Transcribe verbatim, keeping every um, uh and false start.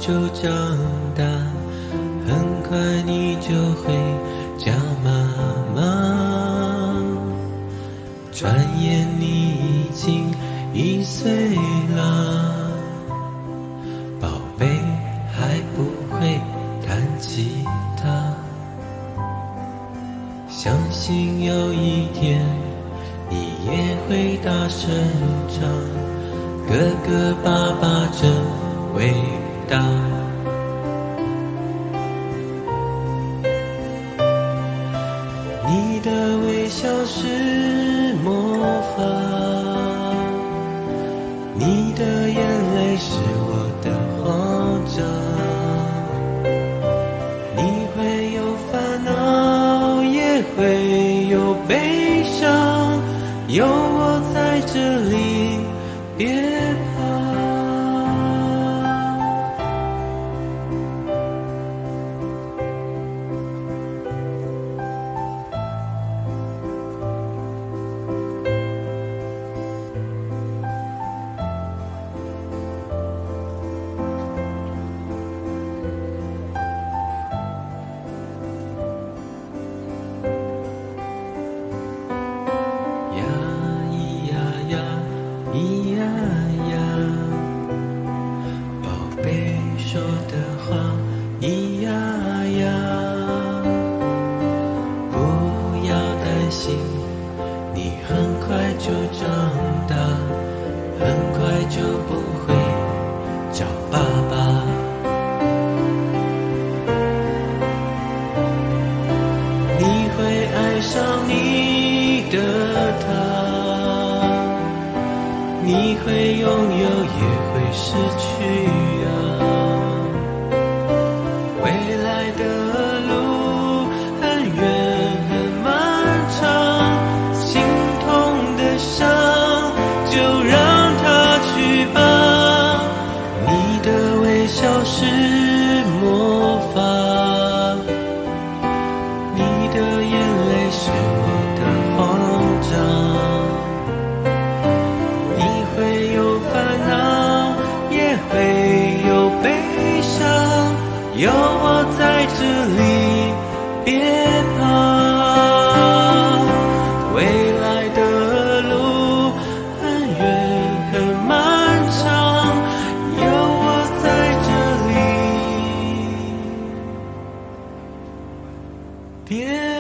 就长大，很快你就会叫妈妈。转眼你已经一岁了，宝贝还不会弹吉他。相信有一天你也会大声唱，哥哥爸爸真伟大。你的微笑是魔法，你的眼泪是我的慌张。你会有烦恼，也会有悲伤，有我在这里，别怕。咿呀呀，宝贝说的话，咿呀呀，不要担心，你很快就长大，很快就不会找爸爸。你会爱上你的他，你会拥有，也会失去啊。未来的路很远很漫长，心痛的伤就让它去吧。你的微笑是魔法，你的眼泪是我的慌张。会有悲伤，有我在这里，别怕。未来的路很远很漫长，有我在这里，别